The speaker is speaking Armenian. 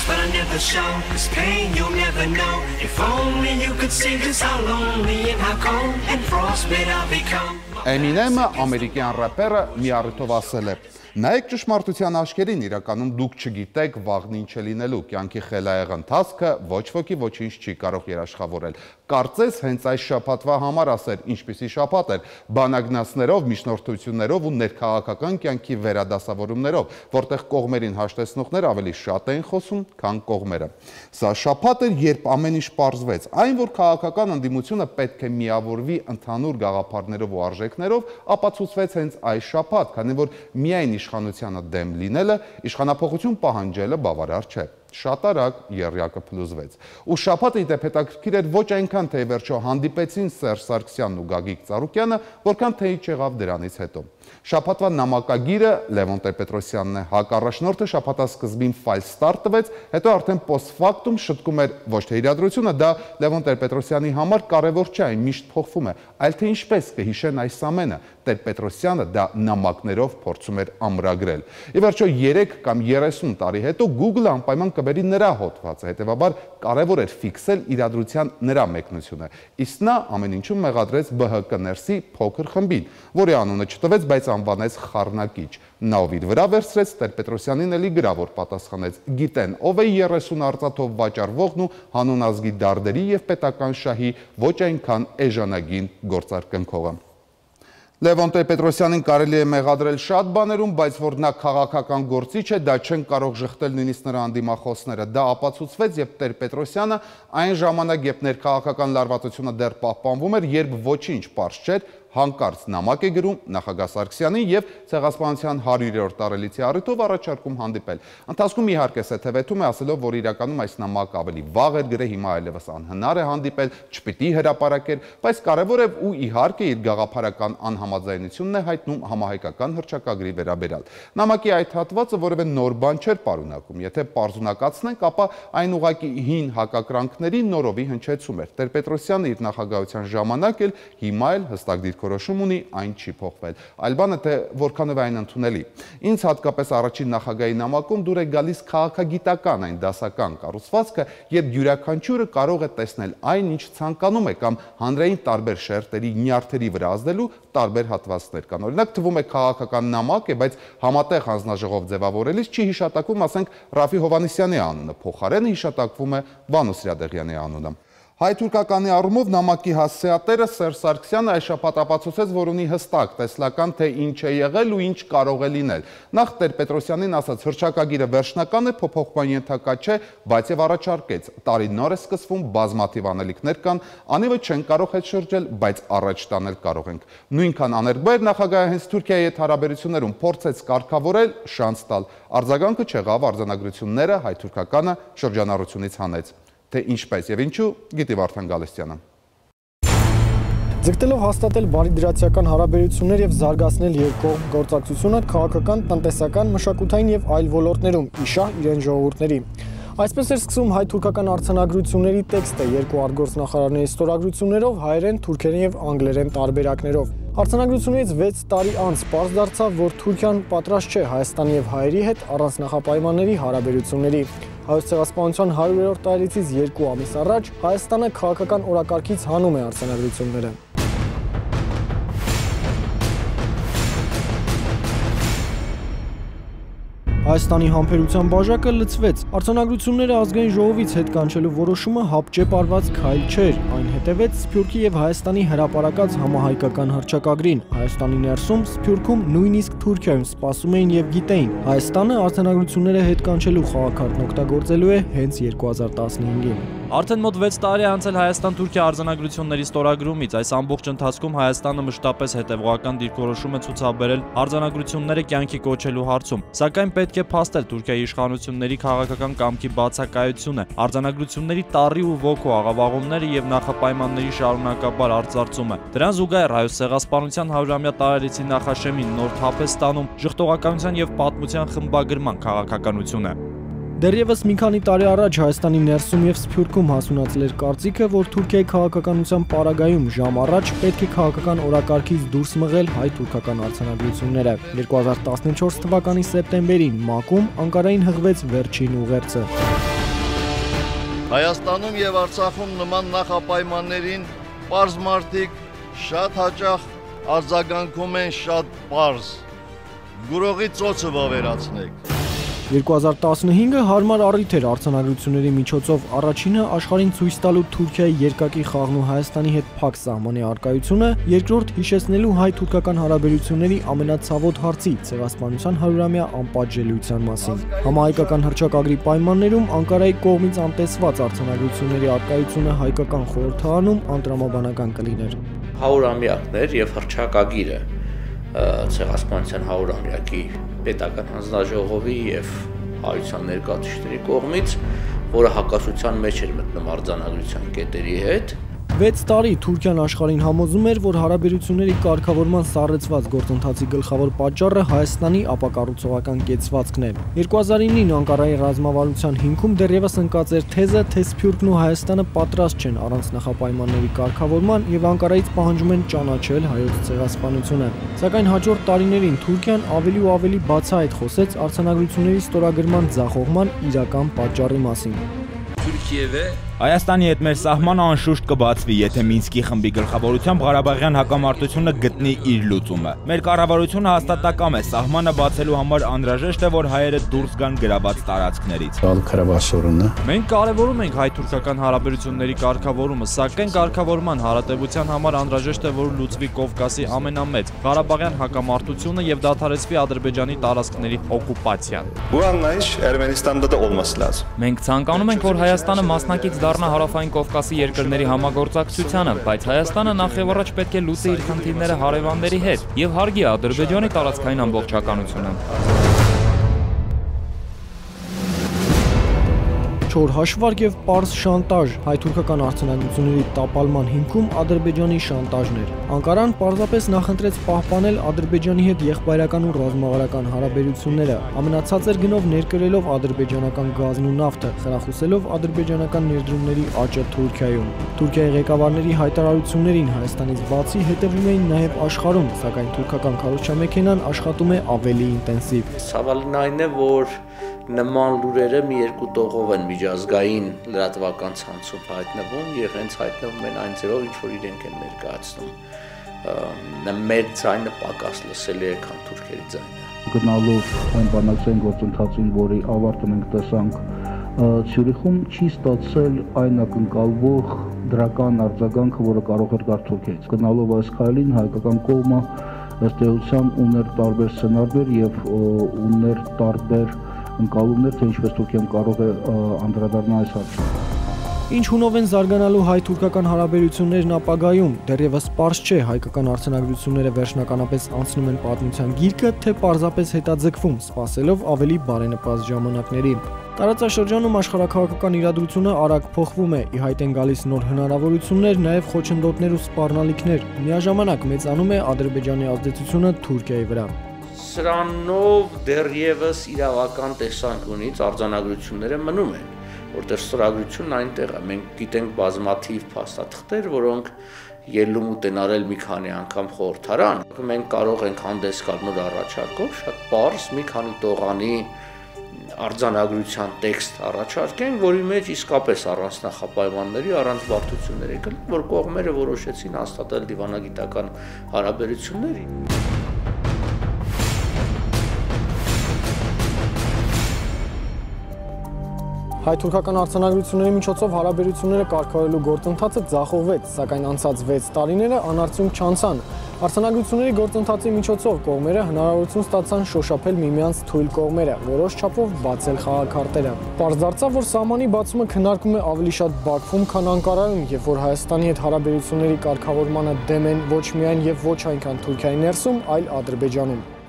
close, but I never show. This pain you'll never know. If only you could see just how lonely and how cold and frostbite I've become. Eminem-ը ամերիկյան рэպերը մի առիթով ասել է. Նայեք ճշմարտության աչքերին, իրականում դուք չգիտեք վաղն ինչ է լինելու, կյանքի խելայեղ ընթացքը ոչ ոքի ոչինչ չի կարող երաշխավորել։ Կարծես հենց այս շաբաթվա համար ասեր, ինչպիսի շաբաթ էր, բանագնացներով, միջնորդություններով ու ներքաղաքական կյանքի վերադասավորումներով, որտեղ կողմերին հաշտեցնողներ ավելի շատ էին խոսում, քան կողմերը։ Սա շաբաթ էր, երբ ամեն ինչ պարզվեց, այն որ քաղաքական ընդդիմությունը պետք է միավորվի ընդհանուր գաղափարներով ու արժեքներով, ապացուցվեց հենց այս շաբաթ, քանի որ միայն իշխանությանը դեմ լինելը, իշխանափոխություն պահանջելը բավարար չէ։ Շատ արագ եռյակը փլուզվեց։ Ու շաբաթը ի դեպ հետաքրքիր էր ոչ այնքան թե վերջո հանդիպեցին Սերժ Սարգսյանն ու Գագիկ Ծառուկյանը, որքան թե ինչ եղավ դրանից հետո։ Շաբաթվա նամակագիրը Լևոն Տեր-Պետրոսյանն է, հակառաջնորդը շաբաթա սկզբին ֆայլ ստարտ տվեց, հետո արդեն post-factum շտկում էր ոչ թե իրադրությունը, դա Լևոն Տեր-Պետրոսյանի համար կարևոր չէ, այն միշտ փոխվում է, այլ թե ինչպես կհիշեն այս ամենը։ Տեր-Պետրոսյանը դա նամակներով փորձում էր ամրագրել։ Ի վերջո 3 կամ 30 տարի հետո Google-ը անպայման կբերի նրա հոդվածը, հետևաբար կարևոր էր ֆիքսել իրադրության նրա մեկնությունը։ Իսկ նա ամեն ինչում մեղադրեց ԲՀԿ ներսի փոքր խմբին, որի անունը չտվեց, բայց անվանեց խառնակիչ։ Նա ով իր վրա վերցրեց, Տեր-Պետրոսյանին էլի գրավոր պատասխանեց. գիտեն ով է 30 արծաթով վաճառվողն ու հանուն ազգի դարդերի եւ պետական շահի ոչ այնքան էժանագին գործարկնքողը։ Լևոն Տեր-Պետրոսյանին կարելի է մեղադրել շատ բաներում, բայց որ նա քաղաքական գործիչ է, դա չեն կարող ժխտել նույնիսկ նրա անդիմախոսները։ Դա ապացուցվեց, երբ Տեր-Պետրոսյանը այն ժամանակ, երբ ներքաղաքական լարվածությունը դեռ պահպանվում էր, երբ ոչինչ պարզ չէր, հանկարծ նամակ է գրում նախագահ Սարգսյանին եւ ցեղասպանության 100-րդ տարելիցի առիթով առաջարկում հանդիպել։ Ընթացքում իհարկե սեթևեթում է ասելով, որ իրականում այս նամակը ավելի վաղ էր գրել, հիմա այլևս անհնար է հանդիպել, չպիտի հրապարակեր, բայց կարևոր է ու իհարկե իր գաղափարական անհամաձայնությունն է հայտնում համահայկական հռչակագրի վերաբերյալ։ Նամակի այդ հատվածը որևէ նոր բան չէր պարունակում, եթե պարզունակացնենք, ապա այն ուղղակի հին հակակրանքների նորովի հնչեցում էր։ Տեր-Պետրոսյանը իր նախագահության ժամանակ էլ հիմա էլ հստակ դիրքորոշում ունի, այն չի փոխվել։ Այլ բանը թե որքանով է այն ընդունելի։ Ինձ հատկապես առաջին նախագահի նամակում դուր է գալիս քաղաքագիտական այն դասական կառուցվածքը, երբ յուրաքանչյուրը կարող է տեսնել այն, ինչ ցանկանում է կամ հանրային տարբեր շերտերի նյարդերի վրա ազդելու տարբեր հատվածներ կան։ Օրինակ թվում է քաղաքական նամակ է, բայց համատեղ հանձնաժողով ձևավորելիս չի հիշատակվում, ասենք, Ռաֆի Հովհաննիսյանի անունը, փոխարենը հիշատակվում է Վանո Սիրադեղյանի անունը։ Հայ-թուրքականի առումով նամակի հասցեատերը Սերժ Սարգսյանը այս շաբաթ ապացուցեց, որ ունի հստակ տեսլական, թե ինչ է եղել ու ինչ կարող է լինել։ Նախ Տեր-Պետրոսյանին ասաց, հռչակագիրը վերջնական է, փոփոխման ենթակա չէ, բայց եւ առաջարկեց. տարին նոր է սկսվում, բազմաթիվ անելիքներ կան, անիվը չեն կարող հետ շրջել, բայց առաջ տանել կարող ենք։ Նույնքան աներկբայր նախագահը հենց Թուրքիայի հետ հարաբերություններում փորձեց կարգավորել, շանս տալ։ Արձագանքը չեղավ, արձանագրությունները հայ-թուրքականը շրջանառությունից հանեց։ Թե ինչպես եւ ինչու, գիտի Վարդան Գալստյանը։ Ձգտելով հաստատել բարիդրացիական հարաբերություններ եւ զարգացնել երկկողմ գործակցությունը քաղաքական, տնտեսական, մշակութային եւ այլ ոլորտներում, իշահ իրեն ժողովուրդների։ Այսպես էր սկսում հայ-թուրքական արձանագրությունների տեքստը երկու արտգործնախարարների ստորագրություններով, հայերեն, թուրքերեն եւ անգլերեն տարբերակներով։ Արձանագրությունից 6 տարի անց պարզ դարձավ, որ Թուրքիան պատրաստ չէ Հայաստանի եւ հայերի հետ առանց նախապայմանների հարաբերությունների։ Հայոց ցեղասպանության 100-րդ տարելիցից 2 ամիս առաջ Հայաստանը քաղաքական օրակարգից հանում է արձանագրությունները։ Հայաստանի համբերության բաժակը լցվեց։ Արձանագրությունները ազգային ժողովից հետ կանչելու որոշումը հապճեպ արված քայլ չէր։ Այն հետևեց Սփյուռքի եւ Հայաստանի հրապարակած համահայկական հռչակագրին։ Հայաստանի ներսում, Սփյուռքում, նույնիսկ Թուրքիայում սպասում էին եւ գիտեին։ Հայաստանը արձանագրությունները հետ կանչելու խաղակարգն օգտագործելու է հենց 2015-ին։ Արդեն մոտ 6 տարի է անցել Հայաստան-Թուրքիա արձանագրությունների ստորագրումից։ Այս ամբողջ ընթացքում Հայաստանը մշտապես հետևողական դիրքորոշում է ցուցաբերել արձանագրությունները կյանքի կոչելու հարցում։ Սակայն պետք է փաստել Թուրքիայի իշխանությունների քաղաքական կամքի բացակայությունը, արձանագրությունների տառի ու ոգու աղավաղումները եւ նախապայմանների շարունակաբար արծարծումը։ Դրան զուգահեռ Հայոց ցեղասպանության 100-ամյա տարելիցի նախաշեմին նոր թափ է ստանում ժխտողականության եւ պատմության խմբագրման քաղաքականությունը։ Դեռևս մի քանի տարի առաջ Հայաստանի ներսում եւ Սփյուռքում հասունացել էր կարծիքը, որ Թուրքիայի քաղաքականության պարագայում ժամ առաջ պետք է քաղաքական օրակարգից դուրս մղել հայ-թուրքական արձանագրությունները։ 2014 թվականի սեպտեմբերին ՄԱԿ-ում Անկարային հղվեց վերջին ուղերձը։ Հայաստանում եւ Արցախում նման նախապայմաններին պարզ մարդիկ շատ հաճախ արձագանքում են շատ պարզ։ Գուրողի ծոցը վավերացնեք։ 2015-ը հարմար առիթ էր արձանագրությունների միջոցով առաջինը աշխարհին ցույց տալու Թուրքիայի երկակի խաղն ու Հայաստանի հետ փակ սահմանի առկայությունը, երկրորդ հիշեցնելու հայ-թուրքական հարաբերությունների ամենացավոտ հարցի ցեղասպանության 100-ամյա անպատժելիության մասին։ Համահայկական հռչակագրի պայմաններում Անկարայի կողմից անտեսված արձանագրությունների առկայությունը հայկական խորհրդարանում անտրամաբանական կլիներ։ 100-ամյակներ եւ հռչակագիրը ցեղասպանության 100-ամյակի պետական հանձնաժողովի եւ հայության ներկայացուցիչների կողմից, որը հակասության մեջ էր մտնում արձանագրության կետերի հետ։ 6 տարի Թուրքիան աշխարհին համոզում էր, որ հարաբերությունների կարգավորման սառեցված գործընթացի գլխավոր պատճառը Հայաստանի ապակառուցողական կեցվածքն է։ 2009-ին Անկարայի ռազմավարության հիմքում դեռևս ընկած էր թեզը, թե Սփյուռքն ու Հայաստանը պատրաստ չեն առանց նախապայմանների կարգավորման եւ Անկարայից պահանջում են ճանաչել հայոց ցեղասպանությունը։ Սակայն հաջորդ տարիներին Թուրքիան ավելի ու ավելի բացահայտ խոսեց արձանագրությունների ստորագրման ձախողման իրական պատճառի մասին։ Հայաստանի հետ մեր սահմանը անշուշտ կբացվի, եթե Մինսկի խմբի գլխավորությամբ Ղարաբաղյան հակամարտությունը գտնի իր լուծումը։ Մեր կառավարությունը հաստատակամ է, սահմանը բացելու համար անհրաժեշտ է, որ հայերը դուրս գան գրաված տարածքներից։ Մենք կարևորում ենք հայ-թուրքական հարաբերությունների կարգավորումը, սակայն կարգավորման հարատևության համար անհրաժեշտ է, որ լուծվի Կովկասի ամենամեծ Ղարաբաղյան հակամարտությունը եւ դադարեցվի Ադրբեջանի տարածքների օկուպացիան։ Մենք ցանկանում ենք, որ Հայաստանը մասնակից դառնա Հարավային Կովկասի երկրների համագործակցությանը, բայց Հայաստանը նախ եւ առաջ պետք է լուծի իր խնդիրները հարևանների հետ եւ հարգի Ադրբեջանի տարածքային ամբողջականությունը։ Չոր հաշվարկ եւ պարզ շանտաժ հայ-թուրքական արձանագրությունների տապալման հիմքում Ադրբեջանի շանտաժն էր։ Անկարան պարզապես նախընտրեց պահպանել Ադրբեջանի հետ եղբայրական ու ռազմավարական հարաբերությունները, ամենացածր գնով ներկրելով ադրբեջանական գազն ու նավթը, խրախուսելով ադրբեջանական ներդրումների աճը Թուրքիայում։ Թուրքիայի ղեկավարների հայտարարություններին Հայաստանից բացի հետևում էին նաեւ աշխարհում, սակայն թուրքական քարոզչամեքենան աշխատում է ավելի ինտենսիվ։ Ցավալին այն է, որ նման լուրերը մի երկու տողով են միջազգային լրատվական ցանցում հայտնվում եւ հենց հայտնվում են այն ձևով, ինչ որ իրենք են ներկայացնում։ Մեր ձայնը պակաս լսելի է, քան թուրքերի ձայնը։ Գնալով այն բանակցային գործընթացին, որի ավարտը մենք տեսանք Ցյուրիխում, չի ստացել այն ակնկալվող դրական արձագանքը, որը կարող էր գալ Թուրքիայից։ Գնալով այս քայլին հայկական կողմը ըստ էության ուներ տարբեր սցենարներ եւ ուներ տարբեր ընկալումներ, թե ինչպես Թուրքիան կարող է անդրադառնալ այս հարցին։ Ինչ հունով են զարգանալու հայ-թուրքական հարաբերություններն ապագայում, դեռևս պարզ չէ հայկական արձանագրությունները վերջնականապես անցնում են պատմության գիրկը, թե պարզապես հետաձգվում, սպասելով ավելի բարենպաստ ժամանակների։ Տարածաշրջանում աշխարհաքաղաքական իրադրությունը արագ փոխվում է, ի հայտ են գալիս նոր հնարավորություններ, նաև խոչընդոտներ ու սպառնալիքներ։ Միաժամանակ մեծանում է Ադրբեջանի ազդեցությունը Թուրքիայի վրա։ Սրանով դեռևս իրավական տեսանկյունից արձանագրությունները մնում են, որտեղ ստորագրությունն այնտեղ է։ Մենք գիտենք բազմաթիվ փաստաթղթեր, որոնք ելումուտ են արել մի քանի անգամ խորհրդարան։ Մենք կարող ենք հանդես գալ նոր առաջարկով, շատ պարզ մի քանի տողանի արձանագրության տեքստ առաջարկենք, որի մեջ իսկապես առանց նախապայմանների, առանց բարդությունների կլինի, որ կողմերը որոշեցին հաստատել դիվանագիտական հարաբերությունների։ Հայ-թուրքական արձանագրությունների միջոցով հարաբերությունները կարգավորելու գործընթացը ձախողվեց, սակայն անցած 6 տարիները անարդյունք չանցան։ Արձանագրությունների գործընթացի միջոցով կողմերը հնարավորություն ստացան շոշափել միմյանց թույլ կողմերը, որոշ չափով բացել խաղաքարտերը։ Պարզ դարձավ, որ սահմանի բացումը քննարկվում է ավելի շատ Բաքվում, քան Անկարայում, եւ որ Հայաստանի հետ հարաբերությունների կարգավորմանը դեմ են ոչ միայն եւ ոչ այնքան Թուրքիայի ներսում, այլ Ադրբեջանում։